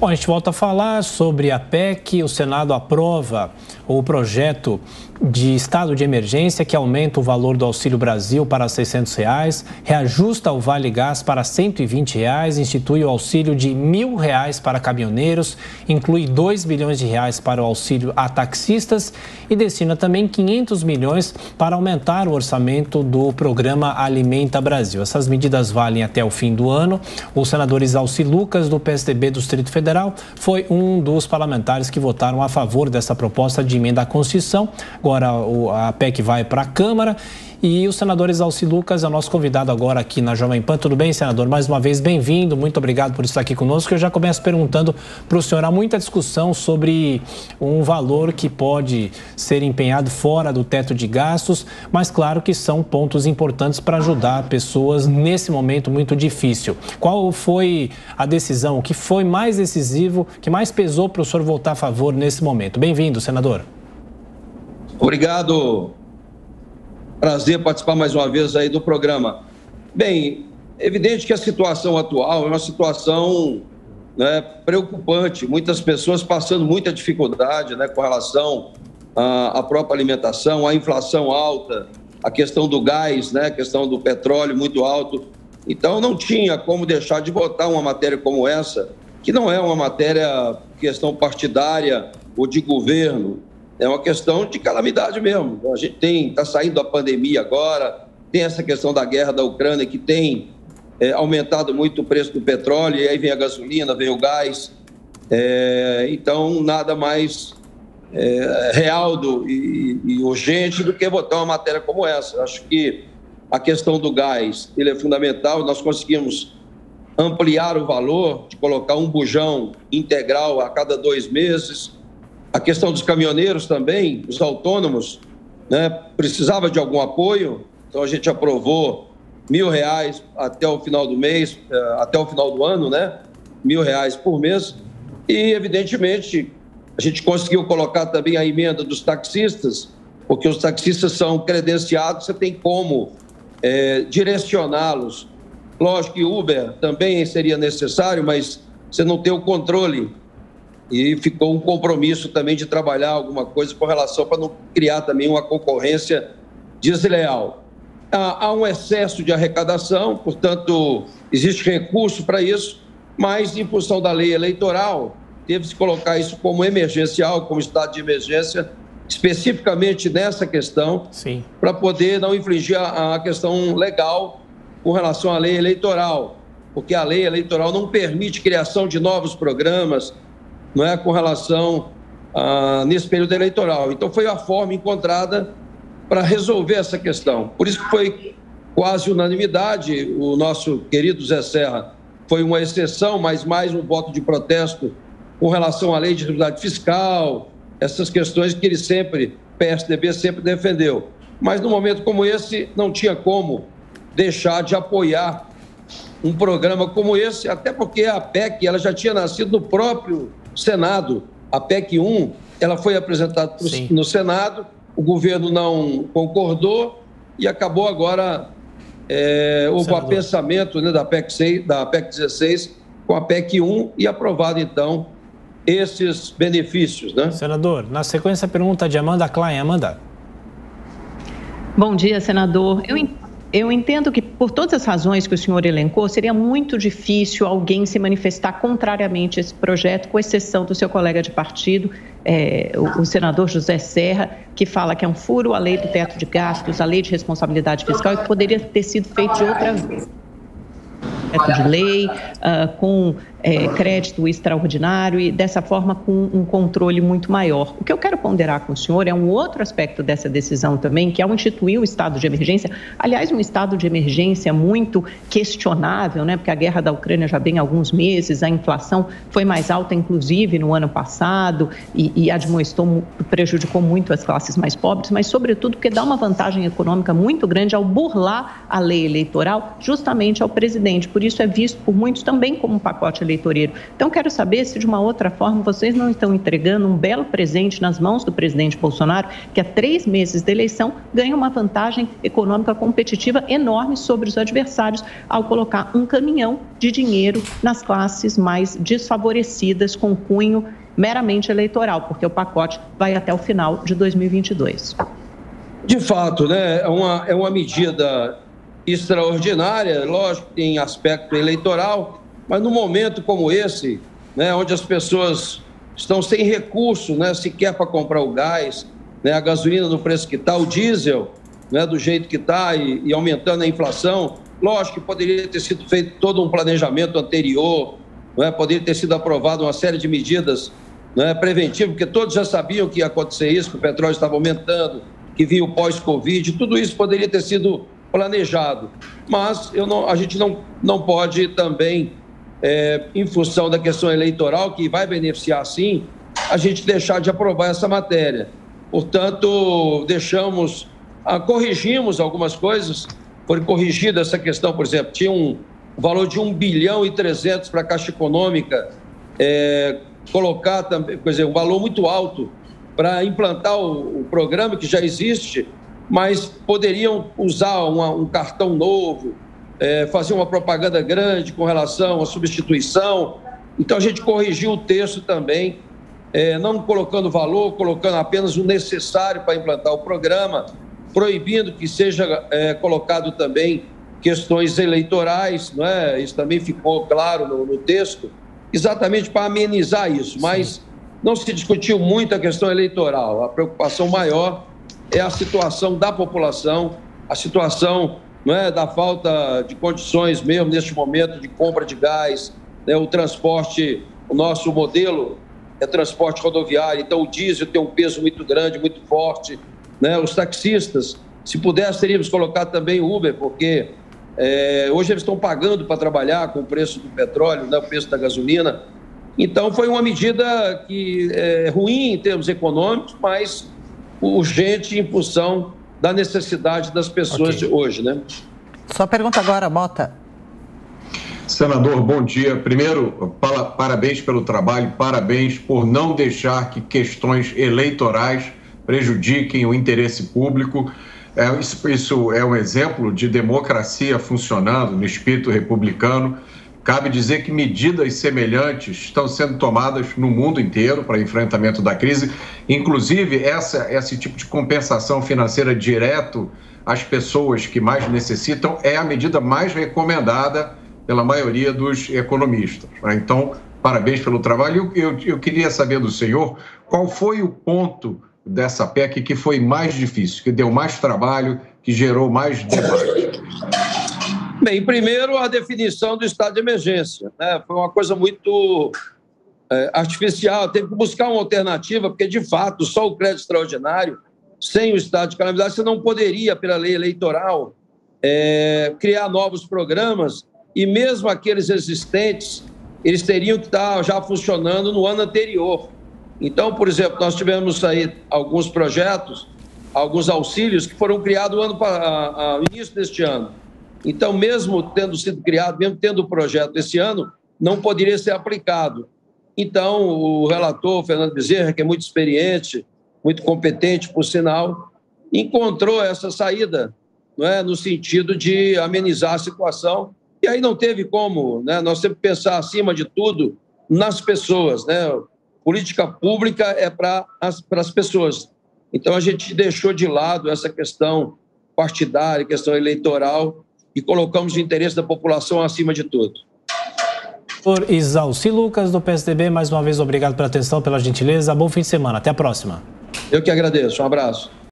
Bom, a gente volta a falar sobre a PEC. O Senado aprova o projeto de estado de emergência que aumenta o valor do Auxílio Brasil para R$ 600, reajusta o Vale Gás para R$ 120, institui o auxílio de R$ 1.000 para caminhoneiros, inclui R$ 2 bilhões para o auxílio a taxistas e destina também 500 milhões para aumentar o orçamento do programa Alimenta Brasil. Essas medidas valem até o fim do ano. O senador Isalci Lucas, do PSDB do Distrito Federal, foi um dos parlamentares que votaram a favor dessa proposta de emenda à Constituição. Agora a PEC vai para a Câmara e o senador Isalci Lucas é o nosso convidado agora aqui na Jovem Pan. Tudo bem, senador? Mais uma vez, bem-vindo. Muito obrigado por estar aqui conosco. Eu já começo perguntando para o senhor, há muita discussão sobre um valor que pode ser empenhado fora do teto de gastos, mas claro que são pontos importantes para ajudar pessoas nesse momento muito difícil. Qual foi a decisão, o que foi mais decisivo, que mais pesou para o senhor votar a favor nesse momento? Bem-vindo, senador. Obrigado. Prazer participar mais uma vez aí do programa. Bem, é evidente que a situação atual é uma situação, né, preocupante. Muitas pessoas passando muita dificuldade, né, com relação à própria alimentação, à inflação alta, a questão do gás, né, a questão do petróleo muito alto. Então, não tinha como deixar de votar uma matéria como essa, que não é uma matéria questão partidária ou de governo. É uma questão de calamidade mesmo. A gente está saindo da pandemia agora, tem essa questão da guerra da Ucrânia que tem aumentado muito o preço do petróleo, e aí vem a gasolina, vem o gás. Então, nada mais real e urgente do que votar uma matéria como essa. Acho que a questão do gás ele é fundamental. Nós conseguimos ampliar o valor, de colocar um bujão integral a cada 2 meses. A questão dos caminhoneiros também, os autônomos, né, precisava de algum apoio, então a gente aprovou R$ 1.000 até o final do mês, até o final do ano, né, R$ 1.000 por mês, e evidentemente a gente conseguiu colocar também a emenda dos taxistas, porque os taxistas são credenciados, você tem como direcioná-los. Lógico que Uber também seria necessário, mas você não tem o controle. E ficou um compromisso também de trabalhar alguma coisa com relação para não criar também uma concorrência desleal. Há um excesso de arrecadação, portanto, existe recurso para isso, mas em função da lei eleitoral, teve-se colocar isso como emergencial, como estado de emergência, especificamente nessa questão, para poder não infringir a questão legal com relação à lei eleitoral, porque a lei eleitoral não permite criação de novos programas, não é, com relação nesse período eleitoral. Então, foi a forma encontrada para resolver essa questão. Por isso que foi quase unanimidade. O nosso querido Zé Serra foi uma exceção, mas mais um voto de protesto com relação à lei de responsabilidade fiscal, essas questões que ele sempre, PSDB, sempre defendeu. Mas, num momento como esse, não tinha como deixar de apoiar um programa como esse, até porque a PEC ela já tinha nascido no próprio Senado. A PEC 1, ela foi apresentada no Senado, o governo não concordou e acabou agora, houve o apensamento, né, da PEC 16 com a PEC 1 e aprovado, então, esses benefícios, né? Senador, na sequência, a pergunta de Amanda Klein. Amanda. Bom dia, senador. Eu entendo que, por todas as razões que o senhor elencou, seria muito difícil alguém se manifestar contrariamente a esse projeto, com exceção do seu colega de partido, o senador José Serra, que fala que é um furo a lei do teto de gastos, a lei de responsabilidade fiscal, e que poderia ter sido feito de outra vez. De lei, com crédito extraordinário e, dessa forma, com um controle muito maior. O que eu quero ponderar com o senhor é um outro aspecto dessa decisão também, que ao instituir o estado de emergência, aliás, um estado de emergência muito questionável, né? Porque a guerra da Ucrânia já vem há alguns meses, a inflação foi mais alta, inclusive, no ano passado e admoestou, prejudicou muito as classes mais pobres, mas, sobretudo, porque dá uma vantagem econômica muito grande ao burlar a lei eleitoral justamente ao presidente. Por isso é visto por muitos também como um pacote eleitoral eleitoreiro. Então, quero saber se, de uma outra forma, vocês não estão entregando um belo presente nas mãos do presidente Bolsonaro, que há 3 meses da eleição ganha uma vantagem econômica competitiva enorme sobre os adversários ao colocar um caminhão de dinheiro nas classes mais desfavorecidas com cunho meramente eleitoral, porque o pacote vai até o final de 2022. De fato, né, é uma medida extraordinária, lógico que tem aspecto eleitoral, mas num momento como esse, né, onde as pessoas estão sem recurso, né, sequer para comprar o gás, né, a gasolina no preço que está, o diesel, né, do jeito que está e aumentando a inflação, lógico que poderia ter sido feito todo um planejamento anterior, né, poderia ter sido aprovado uma série de medidas, né, preventivas, porque todos já sabiam que ia acontecer isso, que o petróleo estava aumentando, que vinha o pós-Covid, tudo isso poderia ter sido planejado. Mas a gente não pode também, em função da questão eleitoral, que vai beneficiar sim, a gente deixar de aprovar essa matéria. Portanto, corrigimos algumas coisas, foi corrigida essa questão, por exemplo, tinha um valor de 1,3 bilhão para a Caixa Econômica, colocar também, quer dizer, um valor muito alto para implantar o programa que já existe, mas poderiam usar um cartão novo, fazer uma propaganda grande com relação à substituição. Então, a gente corrigiu o texto também, não colocando valor, colocando apenas o necessário para implantar o programa, proibindo que seja colocado também questões eleitorais, não é? Isso também ficou claro no texto, exatamente para amenizar isso, mas não se discutiu muito a questão eleitoral. A preocupação maior é a situação da população, a situação, não é, da falta de condições mesmo neste momento de compra de gás, né, o transporte, o nosso modelo é transporte rodoviário, então o diesel tem um peso muito grande, muito forte, né, os taxistas, se pudesse teríamos colocado também o Uber, porque hoje eles estão pagando para trabalhar com o preço do petróleo, né, o preço da gasolina. Então, foi uma medida que é ruim em termos econômicos, mas urgente em função da necessidade das pessoas de hoje, né? Sua pergunta agora, Mota. Senador, bom dia. Primeiro, parabéns pelo trabalho, parabéns por não deixar que questões eleitorais prejudiquem o interesse público. Isso é um exemplo de democracia funcionando no espírito republicano. Cabe dizer que medidas semelhantes estão sendo tomadas no mundo inteiro para enfrentamento da crise. Inclusive, esse tipo de compensação financeira direto às pessoas que mais necessitam é a medida mais recomendada pela maioria dos economistas. Então, parabéns pelo trabalho. Eu queria saber do senhor qual foi o ponto dessa PEC que foi mais difícil, que deu mais trabalho, que gerou mais debate. Bem, primeiro, a definição do estado de emergência, né? Foi uma coisa muito artificial, teve que buscar uma alternativa, porque, de fato, só o crédito extraordinário, sem o estado de calamidade, você não poderia, pela lei eleitoral, criar novos programas, e mesmo aqueles existentes, eles teriam que estar já funcionando no ano anterior. Então, por exemplo, nós tivemos aí alguns projetos, alguns auxílios que foram criados no início deste ano. Então, mesmo tendo sido criado, mesmo tendo o projeto esse ano, não poderia ser aplicado. Então, o relator, Fernando Bezerra, que é muito experiente, muito competente, por sinal, encontrou essa saída, não é, no sentido de amenizar a situação. E aí não teve como, né? Nós temos que pensar, acima de tudo, nas pessoas, né? Política pública é para as pessoas. Então, a gente deixou de lado essa questão partidária, questão eleitoral, e colocamos o interesse da população acima de tudo. Por Isalci Lucas, do PSDB, mais uma vez, obrigado pela atenção, pela gentileza. Bom fim de semana. Até a próxima. Eu que agradeço. Um abraço.